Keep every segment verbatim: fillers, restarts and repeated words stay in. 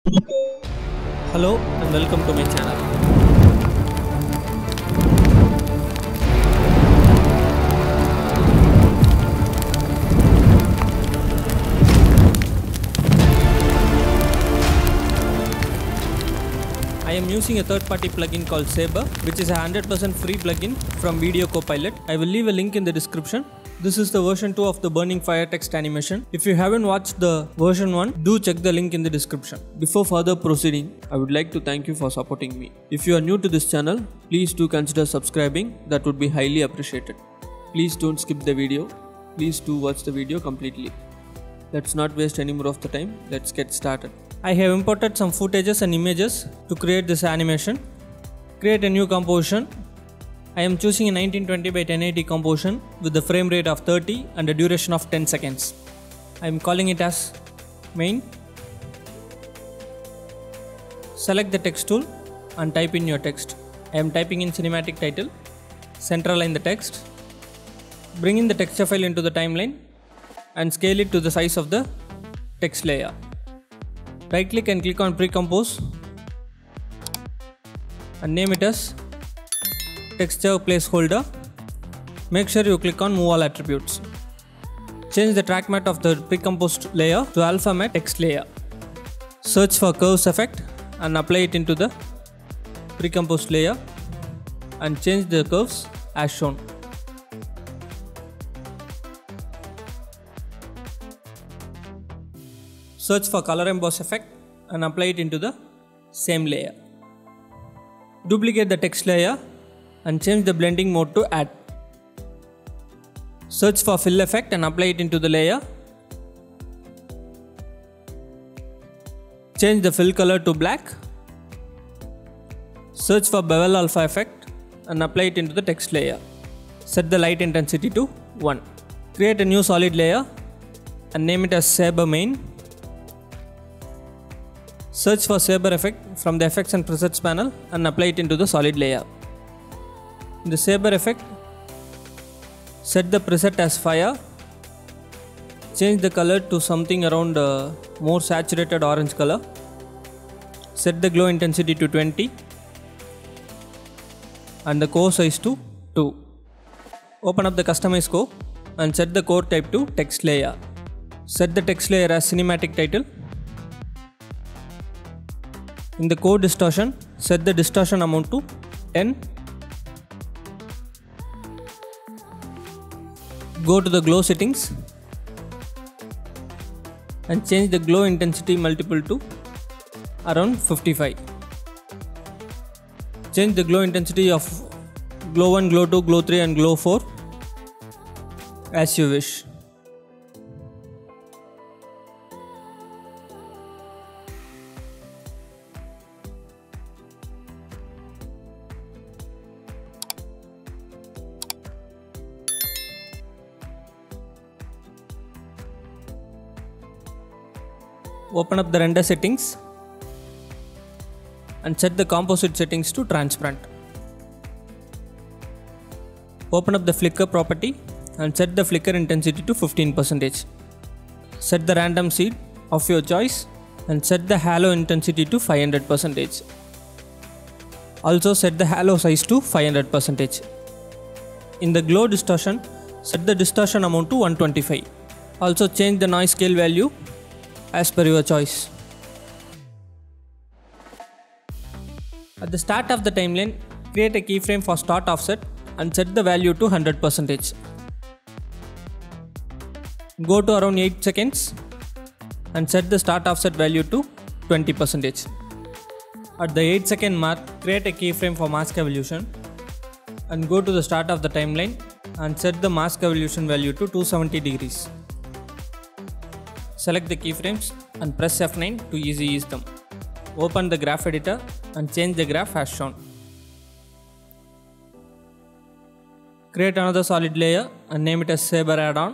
Hello and welcome to my channel. I am using a third-party plugin called Saber, which is a one hundred percent free plugin from Video Copilot. I will leave a link in the description. This is the version two of the Burning Fire text animation. If you haven't watched the version one, do check the link in the description. Before further proceeding, I would like to thank you for supporting me. If you are new to this channel, please do consider subscribing. That would be highly appreciated. Please don't skip the video. Please do watch the video completely. Let's not waste any more of the time. Let's get started. I have imported some footages and images to create this animation. Create a new composition. I am choosing a nineteen twenty by ten eighty composition with the frame rate of thirty and a duration of ten seconds. I am calling it as main. Select the text tool and type in your text. I am typing in cinematic title. Center align the text. Bring in the texture file into the timeline and scale it to the size of the text layer. Right click and click on pre-compose and name it as texture placeholder. Make sure you click on move all attributes. Change the track matte of the pre-composed layer to alpha matte text layer. Search for curves effect and apply it into the pre-composed layer and change the curves as shown. Search for color emboss effect and apply it into the same layer. Duplicate the text layer and change the blending mode to add. Search for fill effect and apply it into the layer. Change the fill color to black. Search for bevel alpha effect and apply it into the text layer. Set the light intensity to one. Create a new solid layer and name it as Saber main. Search for Saber effect from the effects and presets panel and apply it into the solid layer. In the Saber effect, set the preset as fire. Change the color to something around uh, more saturated orange color. Set the glow intensity to twenty and the core size to two. Open up the customize scope and set the core type to text layer. Set the text layer as cinematic title. In the core distortion, set the distortion amount to ten. Go to the glow settings and change the glow intensity multiple to around fifty-five. Change the glow intensity of glow one, glow two, glow three and glow four as you wish. Open up the render settings and set the composite settings to transparent. Open up the flicker property and set the flicker intensity to fifteen percent. Set the random seed of your choice and set the halo intensity to five hundred percent. Also set the halo size to five hundred percent. In the glow distortion, set the distortion amount to one twenty-five. Also change the noise scale value as per your choice. At the start of the timeline, create a keyframe for start offset and set the value to one hundred percent. Go to around eight seconds and set the start offset value to twenty percent. At the eight second mark, create a keyframe for mask evolution and go to the start of the timeline and set the mask evolution value to two hundred seventy degrees. Select the keyframes and press F nine to easy ease them. Open the graph editor and change the graph as shown. Create another solid layer and name it as Saber add-on.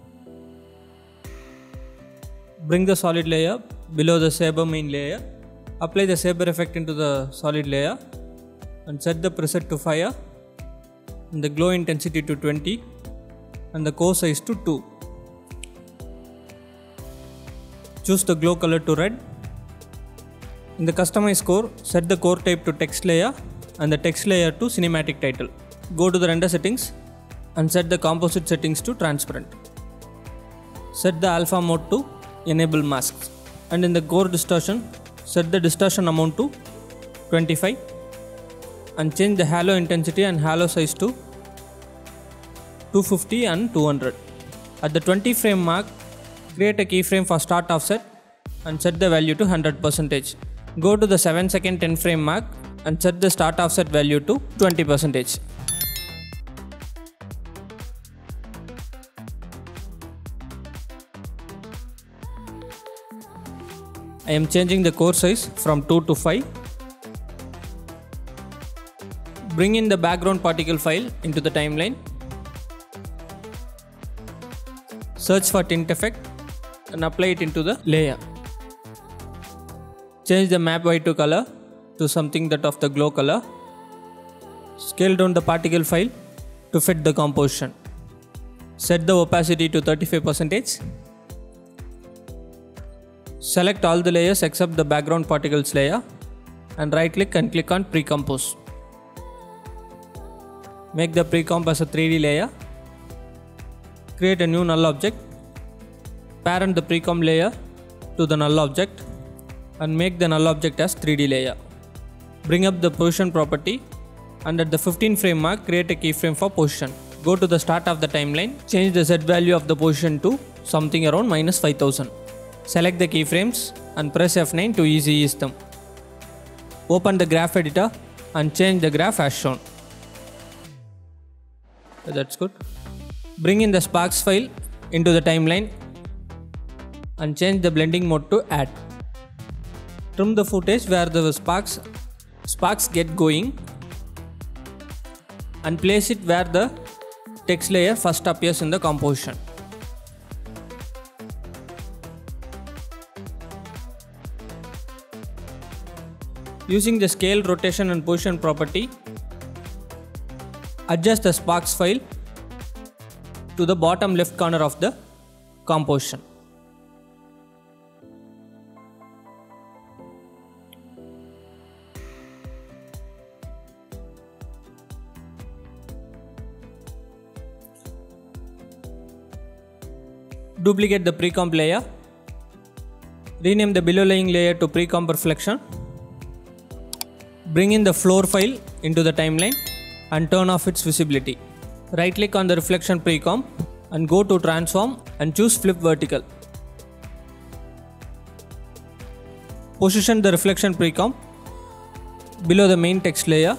Bring the solid layer below the Saber main layer. Apply the Saber effect into the solid layer and set the preset to fire and the glow intensity to twenty and the core size to two. Choose the glow color to red In the Customize core, set the core type to text layer and the text layer to cinematic title. Go to the render settings and set the composite settings to transparent. Set the alpha mode to enable masks, and in the core distortion, set the distortion amount to twenty-five and change the halo intensity and halo size to two fifty and two hundred. At the twenty frame mark, create a keyframe for start offset and set the value to one hundred percent. Go to the seven second ten frame mark and set the start offset value to twenty percent. I am changing the core size from two to five. Bring in the background particle file into the timeline. Search for tint effect and apply it into the layer. Change the map white to color to something that of the glow color. Scale down the particle file to fit the composition. Set the opacity to thirty-five percent. Select all the layers except the background particles layer and right click and click on pre-compose. Make the pre-comp as a three D layer. Create a new null object. Parent the pre-comp layer to the null object and make the null object as three D layer. Bring up the position property and at the fifteen frame mark create a keyframe for position. Go to the start of the timeline. Change the Z value of the position to something around minus five thousand. Select the keyframes and press F nine to easy ease them. Open the graph editor and change the graph as shown. That's good. Bring in the sparks file into the timeline and change the blending mode to add. Trim the footage where the sparks, sparks get going and place it where the text layer first appears in the composition. Using the scale, rotation and position property, adjust the sparks file to the bottom left corner of the composition. Duplicate the pre-comp layer. Rename the below lying layer to pre-comp reflection. Bring in the floor file into the timeline and turn off its visibility. Right click on the reflection pre-comp and go to transform and choose flip vertical. Position the reflection pre-comp below the main text layer.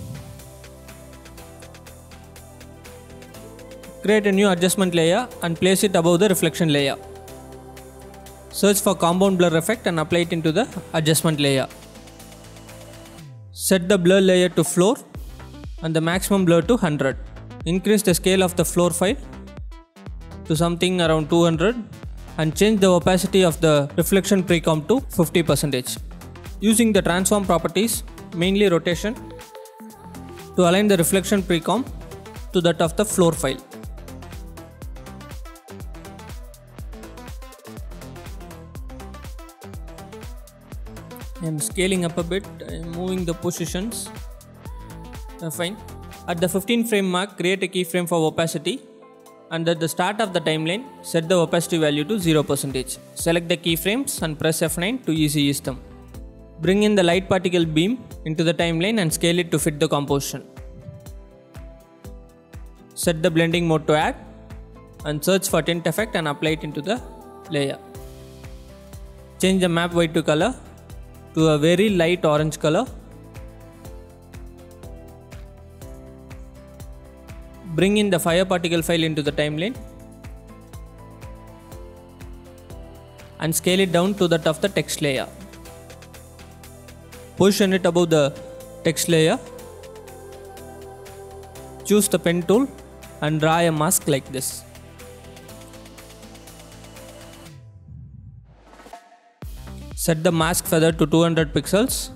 Create a new adjustment layer and place it above the reflection layer. Search for compound blur effect and apply it into the adjustment layer. Set the blur layer to floor and the maximum blur to one hundred. Increase the scale of the floor file to something around two hundred and change the opacity of the reflection pre-comp to fifty percent. Using the transform properties, mainly rotation, to align the reflection pre-comp to that of the floor file. I am scaling up a bit, I am moving the positions. Uh, fine. At the fifteen frame mark, create a keyframe for opacity and at the start of the timeline, set the opacity value to zero percent. Select the keyframes and press F nine to easy ease them. Bring in the light particle beam into the timeline and scale it to fit the composition. Set the blending mode to add and search for tint effect and apply it into the layer. Change the map white to color to a very light orange color. Bring in the fire particle file into the timeline and scale it down to that of the text layer. Position it above the text layer. Choose the pen tool and draw a mask like this. Set the mask feather to two hundred pixels.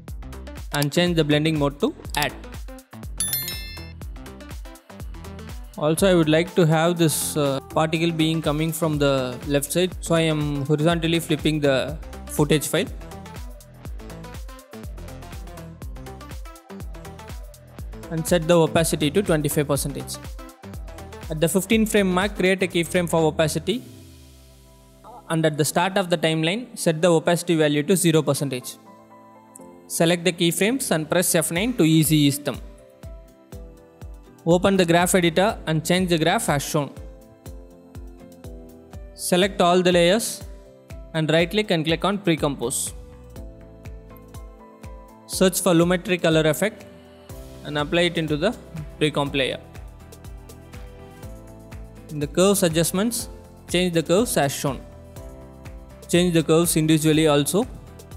And change the blending mode to add. Also, I would like to have this uh, particle being coming from the left side, so I am horizontally flipping the footage file. And set the opacity to twenty-five percent. At the fifteen frame mark, create a keyframe for opacity, and at the start of the timeline, set the opacity value to zero percent. Select the keyframes and press F nine to easy ease them. Open the graph editor and change the graph as shown. Select all the layers and right click and click on Pre-Compose. Search for Lumetri color effect and apply it into the pre-comp layer. In the curves adjustments, change the curves as shown. Change the curves individually also.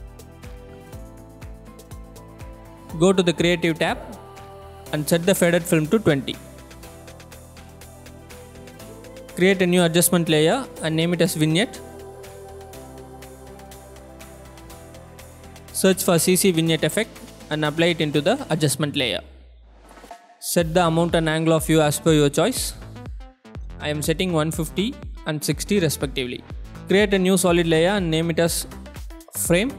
Go to the Creative tab and set the faded film to twenty. Create a new adjustment layer and name it as Vignette. Search for C C Vignette effect and apply it into the adjustment layer. Set the amount and angle of view as per your choice. I am setting one fifty and sixty respectively. Create a new solid layer and name it as Frame.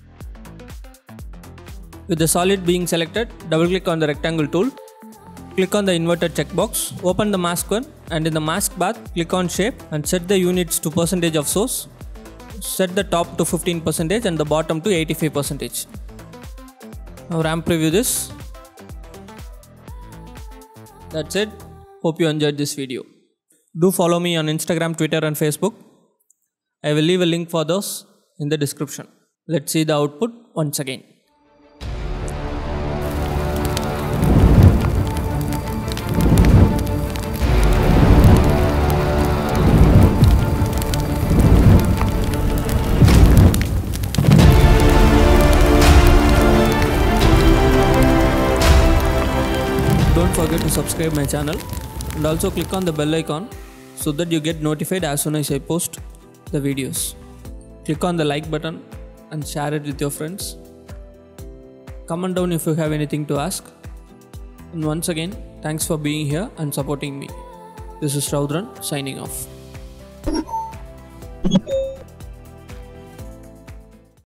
With the solid being selected, double click on the rectangle tool. Click on the inverted checkbox. Open the mask one and in the mask bar, click on Shape and set the units to percentage of source. Set the top to fifteen percent and the bottom to eighty-five percent. Now ramp preview this. That's it. Hope you enjoyed this video. Do follow me on Instagram, Twitter and Facebook. I will leave a link for those in the description. Let's see the output once again. Don't forget to subscribe my channel and also click on the bell icon so that you get notified as soon as I post the videos. Click on the like button and share it with your friends. Comment down if you have anything to ask. And once again, thanks for being here and supporting me. This is Raudran signing off.